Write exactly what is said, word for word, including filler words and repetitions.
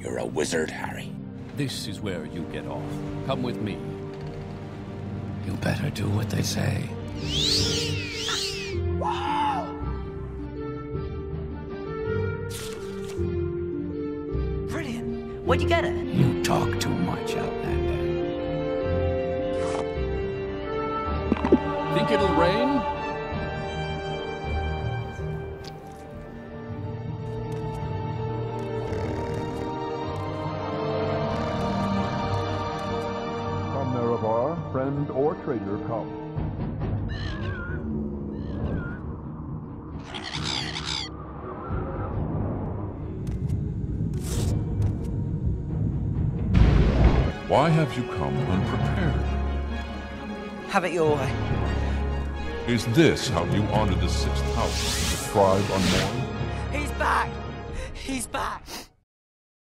You're a wizard, Harry. This is where you get off. Come with me. You better do what they say. Brilliant. Where'd you get it? You talk too much, Outlander. Think it'll rain? Friend or traitor, come. Why have you come unprepared? Have it your way. Is this how you honor the sixth house, the tribe unmourned? He's back! He's back!